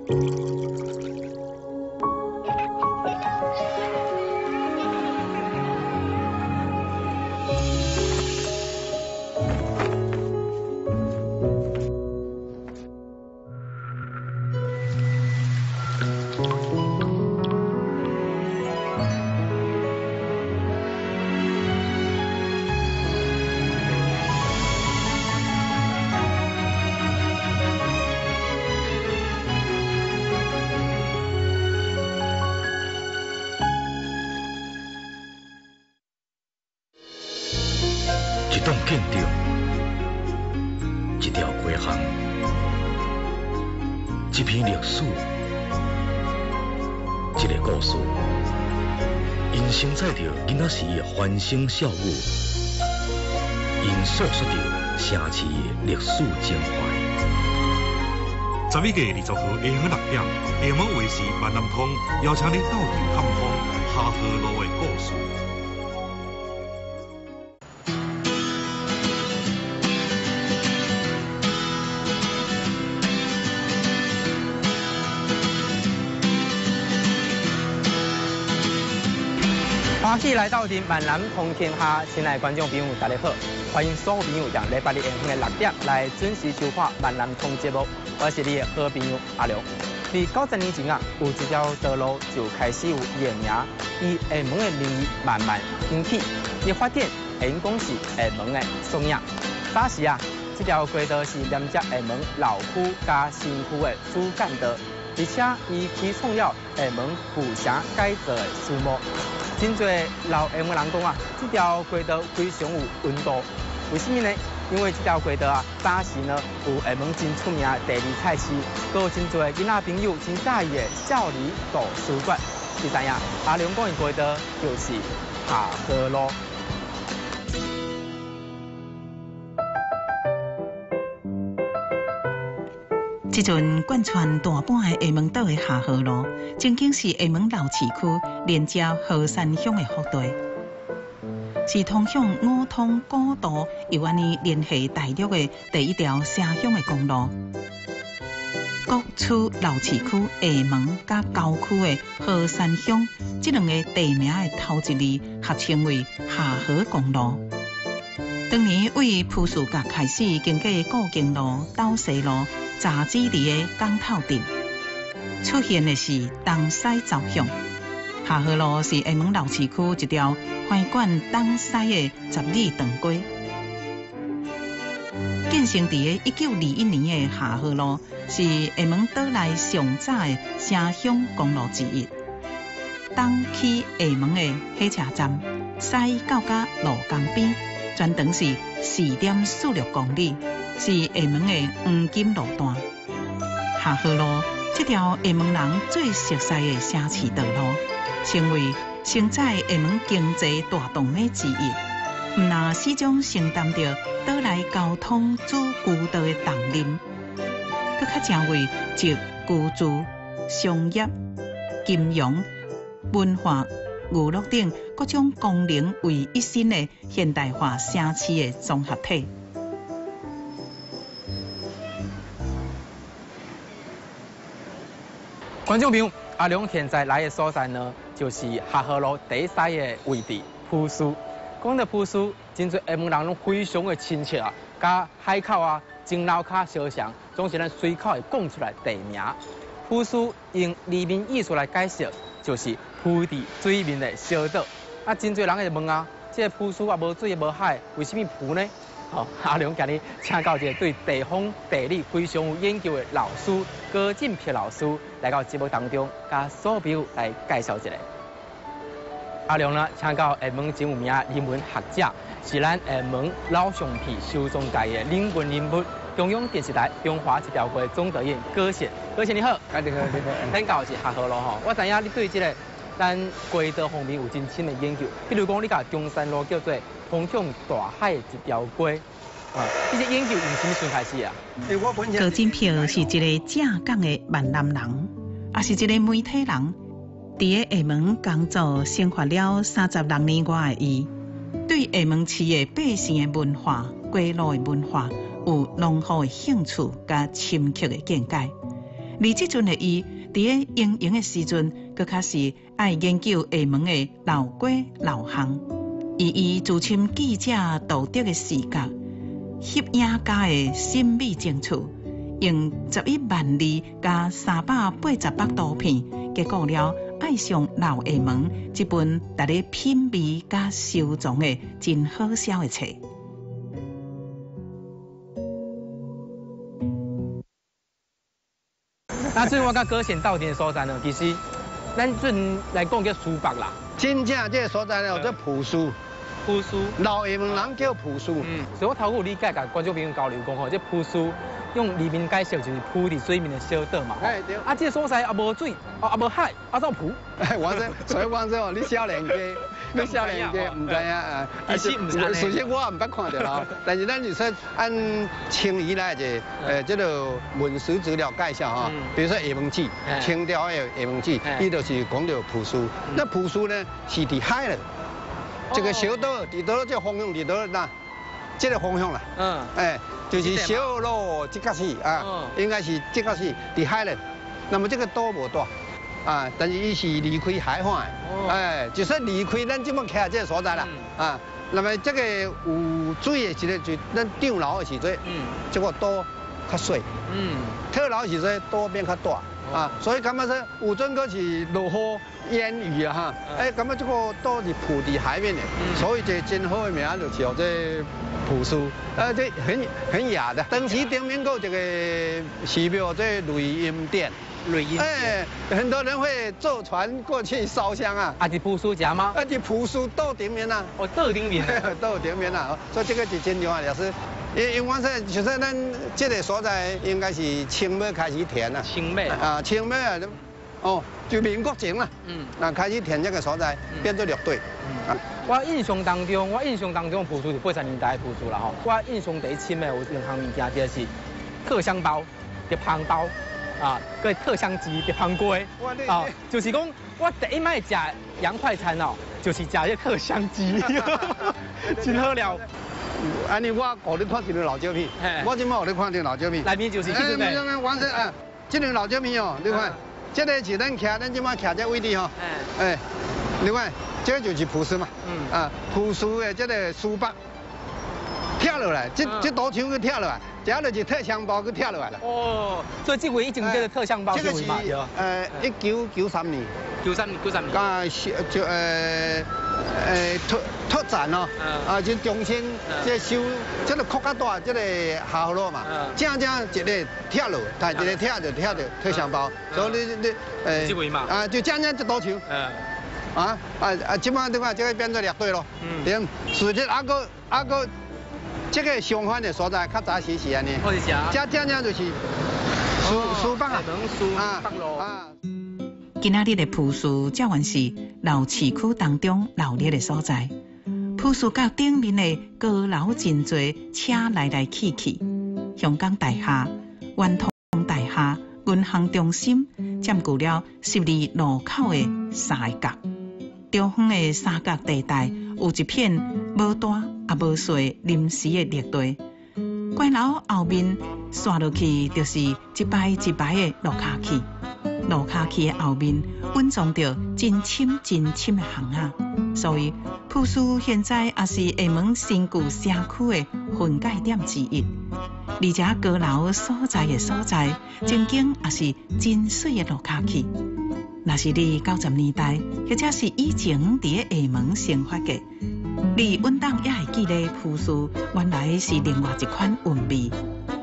一栋建筑，一条街巷，一篇历史，一个故事，因承载着囡仔时的欢声笑语，因诉说着城市的历史情怀。 11月20號下午6點，下午衛視萬南通邀請你到場探訪下河路的故事。 欢喜来到伫万南通天下，亲爱的观众朋友，大家好！欢迎所有朋友让礼拜日下午的6点来准时收看万南通节目。我是你的好朋友阿良。伫90年前啊，有一条道路就开始有艺名，以厦门的名义慢慢兴起。伊发展因讲是厦门的缩影。当时啊，这条街道是连接厦门老区加新区的主干道，而且伊起创了厦门府城改造的序幕。真侪老厦门人讲啊，这条街道非常有温度。为什么呢？因为这条街道啊，当时呢有厦门真出名的第二菜市，还有真侪囡仔朋友真喜欢的少年图书馆。你知影阿良讲的街道就是下河路。 这阵贯穿大半的厦门岛的下河路，正经是厦门老市区连接河山乡的腹地，是通向五通古道，又安尼联系大陆的第一条城乡的公路。各处老市区厦门甲郊区的河山乡，这两个地名的头一字合称为下河公路。当年为葡萄角开始经过古经路、斗西路。杂志里的港头镇出现的是东西走向，下河路是厦门老市区一条环贯东西的十里长街。建成伫1921年的下河路是厦门岛内上早的城乡公路之一。东起厦门的火车站，西到甲路江边，全长是4.46公里。是厦门的黄金路段，下河路这条厦门人最熟悉的城市道路，成为承载厦门经济大动脉之一。毋但始终承担着岛内交通主渠道的重任，搁较成为集居住、商业、金融、文化、娱乐等各种功能为一身的现代化城市的综合体。 观众朋友，阿良现在来的所在呢，就是下河路第一西的位置埔司。讲到埔司，真侪厦门人拢非常的亲切啊，甲海口啊、金楼卡相像，总是咱随口会讲出来地名。埔司用字面意思来解释，就是铺伫水面的小岛。啊，真侪人会问啊，这个埔司啊无水无海，为什么铺呢？阿良今日请到一个对地方地理非常有研究的老师郭振平老师来到节目当中，甲所有朋友来介绍一下。阿良呢，请到厦门真有名的人文学者，是咱厦门老橡皮收藏界的人文人物，中央电视台中华一条街总导演郭贤。郭贤你好，你好，你好。咱到是下河路吼，我知影你对这个咱街道方面有真深的研究，比如讲你甲中山路叫做通向大海的一条街。这些研究用什么时开始啊？ 郭振平是一个正港的闽南人，也是一个媒体人。伫个厦门工作生活了36年外的伊，对厦门市的百姓的文化、街路的文化有浓厚的兴趣甲深刻的见解。 而即阵的伊，伫咧经营的时阵，佮较是爱研究厦门的老街老巷，以自称记者道德的视角，翕影家的审美情趣，用11万字加380部图片，结果了爱上老厦门这本值得品味加收藏的真好销的册。 那至于我甲高贤斗阵的所在呢，其实咱阵来讲叫苏北啦。 真正这个所在呢，叫朴树。 朴树， 老厦门人叫朴树。 所以我头有理解，甲观众朋友交流讲吼，这朴树用黎明介绍就是铺伫水面的小岛嘛。 哎对。 啊，这个所在也无水，也无海，啊怎铺？ 我说，所以我说你少年家，你少年家唔知啊。 其实唔知。 首先我唔捌看到啦，但是咱就说按清以来这这个文史资料介绍哈，比如说厦门记，清朝的厦门记，伊就是讲到朴树。那朴树呢是伫海了。这个小岛伫倒这方向伫倒哪？这个方向啦。哎，就是小路这个是啊，应该是这个是伫海了。那么这个岛无大啊，但是伊是离开海岸的，哎，就是离开咱即么徛这个所在啦啊。那么这个有水的时阵，就咱涨流的时阵，这个岛较小，退流的时阵岛变较大。啊，所以感觉说有阵个是落雨烟雨啊哈，哎，感觉这个岛是铺伫海面的，所以这真好的名就叫这朴树，这很雅的。当时顶面有这个寺庙，这雷音殿。 雷音殿。 哎，很多人会坐船过去烧香啊。 啊，是朴树家吗？ 啊，是朴树岛顶面啊。 哦，岛顶面。 岛顶面啊，所以这个是真重要，也是。因为说，就是咱这个所在应该是清末开始填啊。 清末啊，清末啊，哦，就民国前啦。那开始填这个所在，变做绿队。 我印象当中，朴树是80年代的朴树啦吼。我印象第一深的有2项物件，第一是特香包、碟香包啊，个特香鸡、碟香龟啊，就是讲我第一摆食洋快餐哦，就是食这特香鸡，真好料。 安尼我互你看一张老照片，我即摆互你看张老照片， 内面就是这个。 完事啊，这张老照片哦，你看，这个是咱咱即摆徛这位置吼，哎，你看，这就是朴树嘛，啊，朴树的这个书包跳落来，这刀枪去跳落来，这就是特香包去跳落来了。 哦，所以这位以前这个特香包是为嘛？ 这个是1993年。93年。啊，就拓展哦，啊，就重新这修，这个扩较大，这个下河路嘛，正一个跳路，但一个跳就特香包，所以你这位嘛， 啊，就正一刀枪。即摆对吧？这个变做2队咯。对，事实还个这个相反的所在，较早时是安尼。 好是啥？ 这正就是书房啊， 书房路啊。 今仔日的朴树照原是老市区当中闹热的所在。朴树甲顶面的高楼真多车来去，香港大厦、圆通大厦、银行中心占据了12路口的3个角。中方的三角地带有一片无大也无小临时的绿地。怪楼后面刷落去就是一排一排的路卡器。路卡器的后面稳装着真深的巷仔，所以朴树现在也是厦门新旧社区的分界点之一。而且高楼所在曾经也是真水的路卡器。若是你90年代，或者是以前伫厦门生活的，你稳当也会记得朴树原来是另外一款韵味。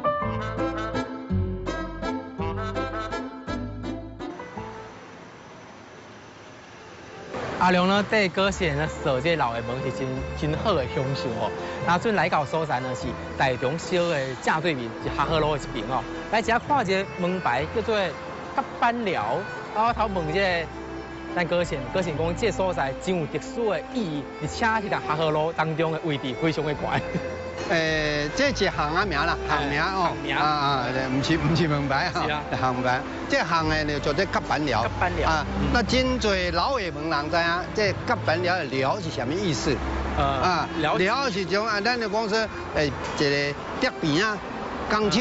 阿良呢，对高贤呢设这老厦门是真好的享受哦。那阵来到所在呢是台中小的正对面，是下河路的一边哦。来遮看一个门牌叫做甲板寮，啊，我头问这个咱高贤讲这所在真有特殊的意义，而且这条下河路当中的位置非常的悬。 这是巷仔名啦，巷名哦，唔是门牌哈，巷名。这巷的呢叫做甲板寮。甲板寮啊，那真侪老厦门人知影，这甲板寮的寮是什么意思？寮是种咱就讲说，一个竹边啊，工厂啦，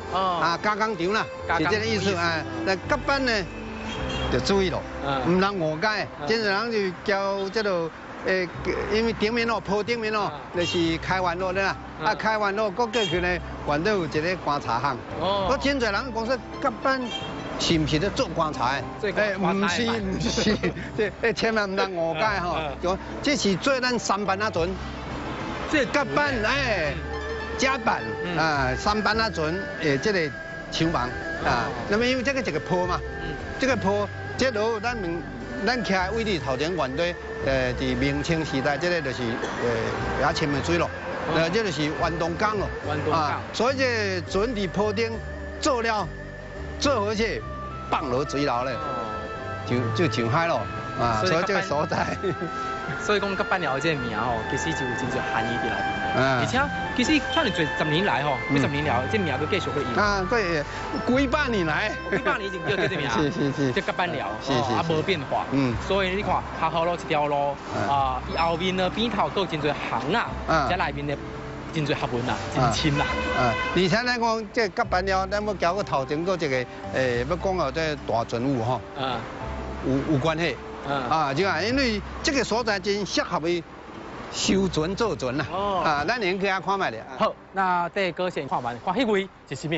加工厂啦，是这个意思啊。那甲板呢，就注意咯，唔能误解。真侪人就叫这个因为顶面哦，坡顶面哦，就是开完路的啦。开完路过去呢，原来有一个观察巷。我真侪人讲说甲板。是唔是咧做观察的？唔是，这千万唔能误解吼。这是做咱三班仔船，这甲板甲板三班仔船这个厂房啊。那么因为这个一个坡嘛，这个坡，这路咱徛位置头前原来伫明清时代，这个就是也深的水咯，这就是弯东港咯。弯东港。所以这船伫坡顶做了。做回去放落水流咧，就上海咯啊！所以这个所在， 所以讲甲板寮这个名吼，其实就有真侪含义伫内面。而且其实看你做10年来吼，几十年了，这名都继续会用。 对，几百年来， 几百年已经叫这个名。是。这甲板寮，无变化。所以你看，下河路一条路伊后面呢边头都有真侪行啊，在内面的。真侪学问啦，真深啦。 而且咱讲这甲板寮，咱要交个头前个一个要讲到这大船务吼，有关系。就啊，因为这个所在真适合于修船造船啦。咱连去遐看卖咧。 好，那第个先看完，看迄位是啥物？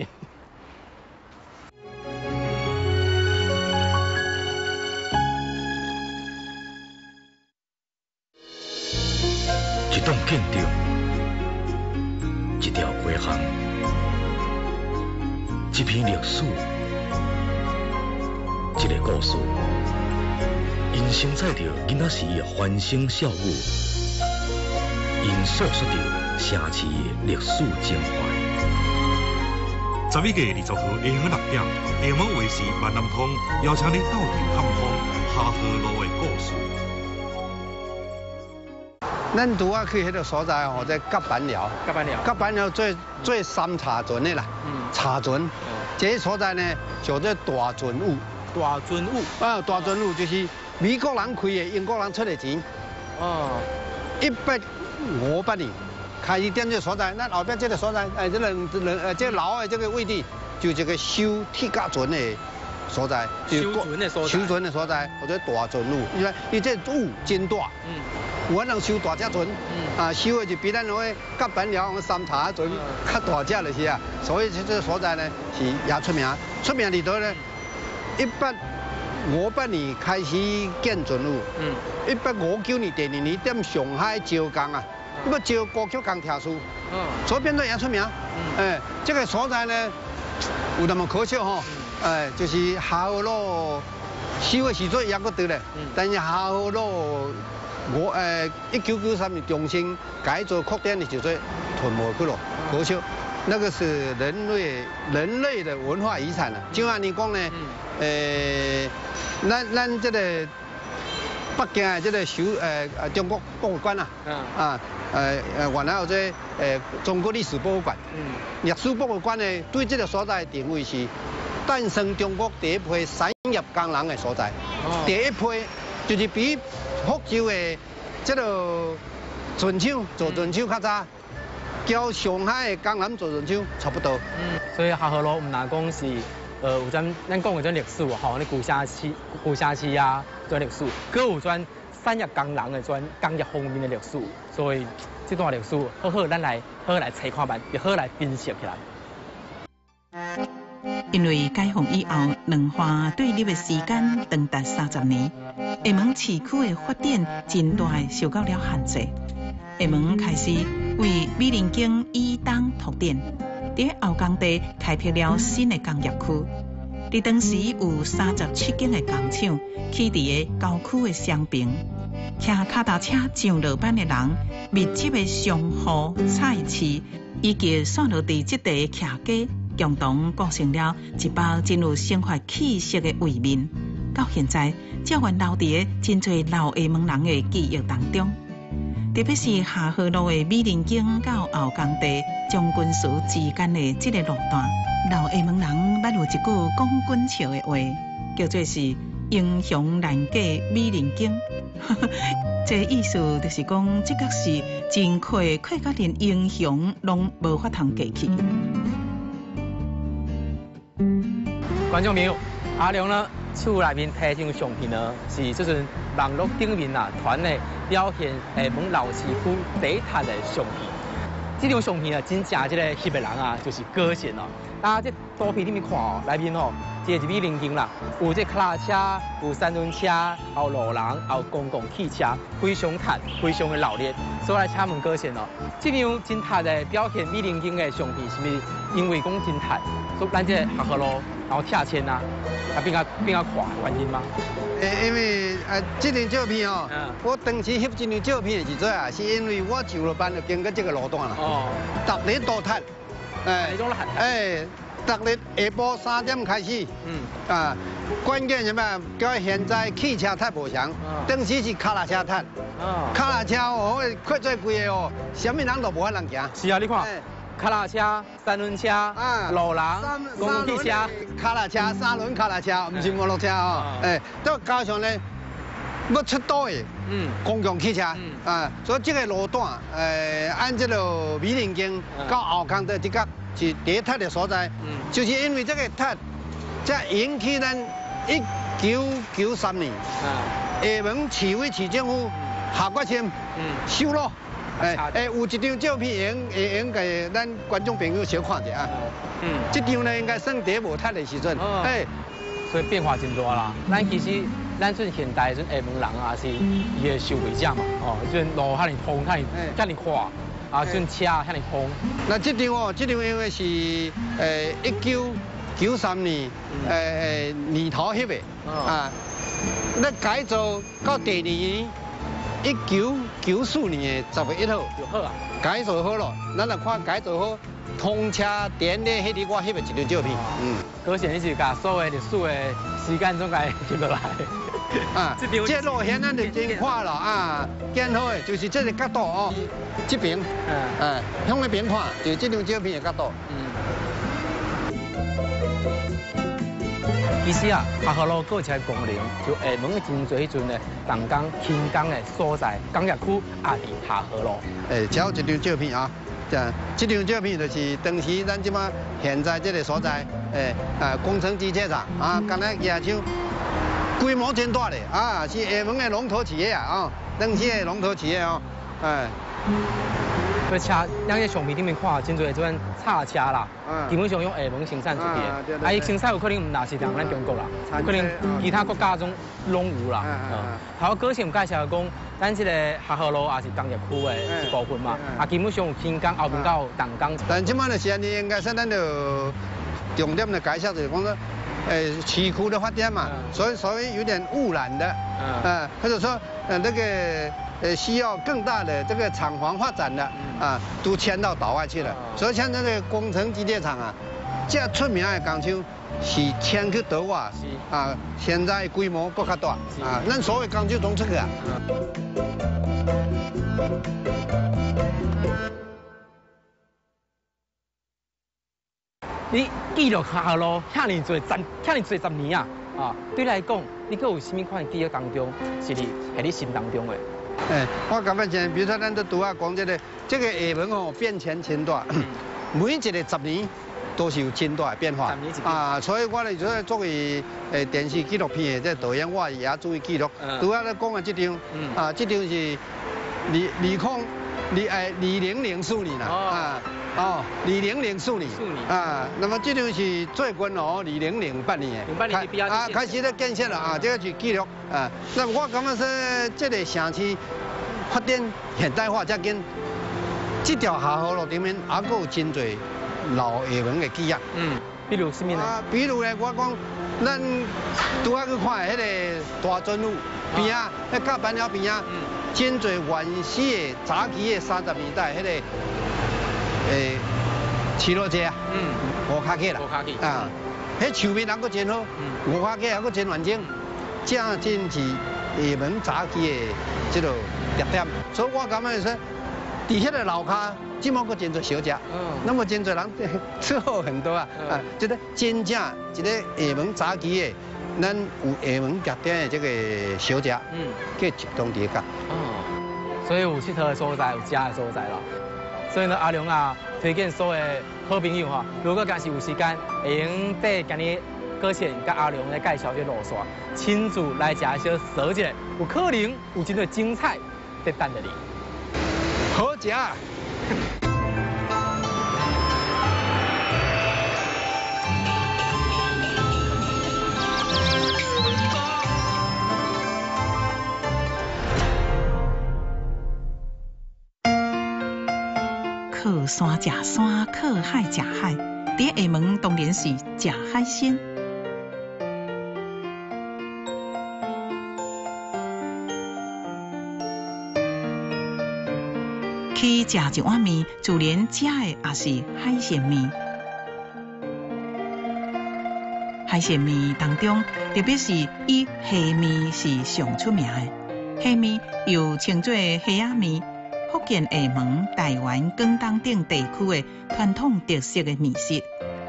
一栋建筑。一条街巷，一篇历史，一个故事，因承载着囡仔时的欢声笑语，因诉说着城市的历史情怀。 11月20號下午6點，厦門衛視萬南通邀請你到園探訪下河路的故事。 咱拄啊去迄个所在吼，在甲板寮。甲板寮做三叉船的啦，叉船。这个所在呢，叫做大船务。大船务就是美国人开的，英国人出的钱。158年开始建这个所在，咱后边这个所在，这个老的这个位置，就这个修铁甲船的所在。修船的所在，或者大船务，因为伊这务真大。有可能修大只船，修的就比咱那个甲板寮三叉船较大只就是啊，所以这个所在呢是也出名。出名里头呢，1858年开始建船务，1859年第2年踮上海招工啊，要招高级工程师，所以变作也出名。这个所在呢有那么可笑吼，就是下河路修的时阵也搁对咧，但是下河路。1993年重新改做扩展的就做屯门去了，可惜那个是人类的文化遗产了。就按你讲呢，咱这个北京的这个中国博物馆啊，原来有这中国历史博物馆，历史博物馆呢对这个所在定位是诞生中国第一批产业工人的所在，第一批就是比。福州的这个船厂做船厂较早，交上海的工人做船厂差不多。 所以下河路唔难讲是有咱讲的种历史吼，你古城市啊，种历史，佮有种产业工人的种工业方面的历史，所以这段历史咱来查看办，也好来分析起来。 因为解放以后，两岸对立的时间长达30年，厦门市区的发展真大受到了限制。厦门开始为美林经以东拓展，在后港地开辟了新的工业区。伫当时有37间的工厂起伫个郊区的双边，骑脚踏车上落班的人，密集的商户、菜市以及散落伫这地骑街。共同构成了一包真有生活气息的位面。到现在，照原留伫个真侪老厦门人的记忆当中。特别是下河路的美林经到后港地将军祠之间的这个路段，老厦门人捌有一句讲滚笑的话，叫做是英雄难过美林经。这意思就是讲，这个是真亏到连英雄拢无法通过去。 观众朋友，阿良呢手内面摕张相片呢，是这阵网络顶面啊传的表现厦门老市区第一塔的相片。这张相片啊，真正这个翕的人啊，就是歌神哦。大家这图片里面看哦，内面哦，这是米零景啦，有这卡拉车，有三轮车，还有路人，还有公共汽车，非常坦，非常的热烈。所以来请问歌神哦，这张真塔的表现米零景的相片，是不是因为讲真坦，所以咱这下河路，然后拆迁啊，变较快原因吗？ 因为这张照片哦，我当时翕这张照片的时阵啊，是因为我上了班就经过这个路段啦，逐日都塌，逐日下晡3点开始，关键什么？到现在汽车塌无常，当时是卡拉车塌，卡拉车哦，快最贵的哦，什么人都无法能行。 是啊，你看。卡拉车、三轮车、路人、公共汽车、 卡拉车、三轮卡拉车，不是摩托车哦。再加上呢，要出岛的公共汽车，所以这个路段，按这个米林街到后港的这个是第一塌的所在，就是因为这个塌，才引起咱1993年，厦门市委市政府下决心修路。有一张照片会用给咱观众朋友小看一下。这张呢应该算第无塌的时阵。 所以变化真大啦。其实咱阵现代阵厦门人啊是伊的消费者嘛，阵路遐尼通，遐尼快，阵车遐尼通。 那这张哦，这张因为是1993年年头翕的那改造到第2年。1994年的10月1号就好啊， 改造好了，咱来看改造好通车电的迄个我翕的一张照片。 歌神你是把所有历史的时间总该翕落来。 这路线咱就真快了建好的就是这个角度哦，这边向那边看就是这张照片的角度。 其实啊，下河路有一个功能，就厦门的真侪迄阵的动工、轻工的所在，工业区也伫下河路。 只有一张照片啊，这张照片就是当时咱即马现在这个所在，工程机械厂刚才也像规模真大的是厦门的龙头企业当时的龙头企业这车，咱在相片顶面看，真侪这款叉车啦，基本上用厦门生产出去。伊生产有可能唔那是咱中国啦，有可能其他国家中拢有啦。还有歌神介绍讲，咱这个下河路也是工业区的一部分嘛，基本上有轻工，后面到动工。 但即摆的时间，你应该说咱就重点的介绍就是讲说，市区的发展嘛，所以有点污染的，或者说那个。需要更大的这个厂房发展的都迁到岛外去了。所以像这个工程机械厂这出名的工厂是迁去岛外现在规模更较大咱所有工厂拢出去你记录下路遐尼侪10年对你来讲，你有甚么款记忆当中是你心当中的？ 我感觉像比如说咱都拄啊讲这个厦门变迁真大，每一个10年都是有真大的变化所以我咧就作为电视纪录片的这导演，我也注意记录。拄啊咧讲的这张这张是2004年啦2004年那么这张是最近2008年的开始咧建设了这个是记录那么我感觉说这个城市发展现代化这紧，这条下河路顶面还佫有真侪老厦门的记忆比如什么呢？ 比如咧，我讲咱拄啊去看迄个大尊路边迄甲板桥边真侪原始的早期的30年代迄个骑楼街五卡客啦，迄树面还佫真好，五卡客还佫真完整，这真是厦门早期的这个特点。所以我感觉说，伫迄个楼骹，即满佫真侪小食，那么真侪人吃好很多这个真正一个厦门早期的，咱有厦门特点的这个小食，叫集中伫个。 所以有佚佗的所在，有食的所在啦。所以呢，阿良推荐所有好朋友如果假是有时间，会用缀今日搁浅甲阿良来介绍这路线，亲自来食一小趖一下，有可能有真多精彩在等着你。 好食。 靠山食山，靠海食海。伫下门当然是食海鲜。去食一碗面，自然食的也是海鲜面。海鲜面当中，特别是以虾面是上出名的。虾面又称作虾仔面。福建厦门、台湾、广东等地区的传统特色的面食。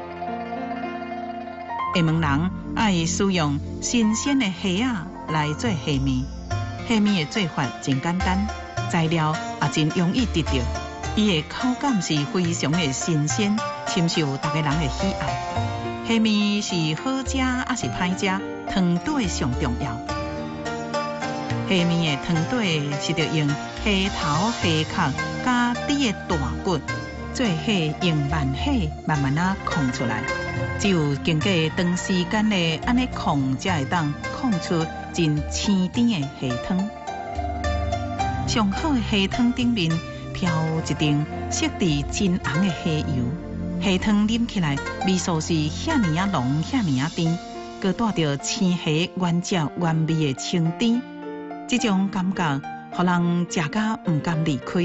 厦门人爱使用新鲜的虾仔来做虾面，虾面的做法真简单，材料也真容易得到，伊的口感是非常的新鲜，深受大家人的喜爱。虾面是好食还是歹食，汤底上重要。虾面的汤底是着用虾头、虾壳加底的大骨，做虾用慢虾慢慢啊控出来。只有经过长时间的安尼控，才会当控出真鲜甜的虾汤。上好的虾汤顶面飘一层色地真红的虾油，虾汤啉起来味素是遐尼啊浓，遐尼啊甜，佮带着青虾原汁原味的清甜。这种感觉，互人食甲唔甘离开。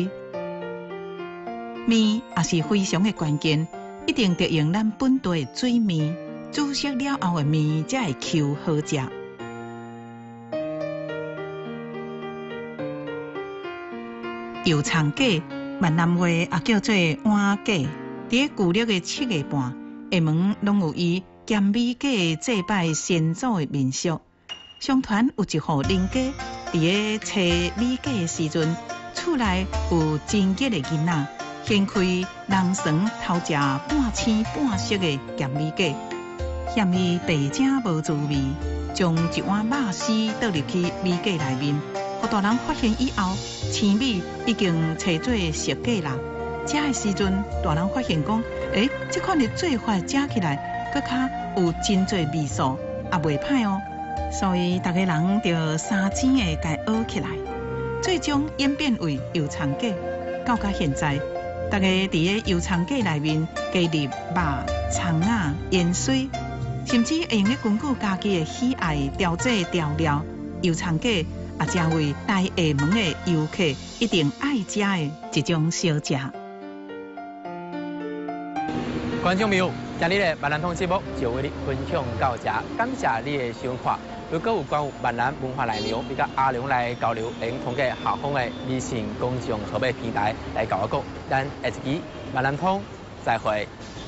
面也是非常的关键，一定得用咱本地的水面，煮熟了后的面才会 Q 好食。油葱粿，闽南话也叫做碗粿，伫旧历的7月半，厦门拢有以咸米粿祭拜先祖的民俗。相传有一户人家。伫个找米粿的时阵，厝内有真吉的囡仔，掀开人床偷食半青半熟的咸米粿，嫌伊白正无滋味，将一碗肉丝倒入去米粿内面，互大人发现以后，青米已经找做熟粿啦。食的时阵，大人发现讲，这款的做法食起来，搁较有真侪味素，也袂歹哦。所以大家人就三更的该学起来，最终演变为油葱粿。到到现在，大家伫个油葱粿内面加入肉、葱仔、盐水，甚至会用咧根据家己的喜爱调制调料。油葱粿也成为大厦门的游客一定爱食的一种小食。 观众朋友，今日的闽南通节目就为你分享到这，感谢你的收看。如果有关于闽南文化内容，你甲阿良来交流，能通过下方的微信公众号码平台来跟我讲。咱下一期闽南通再会。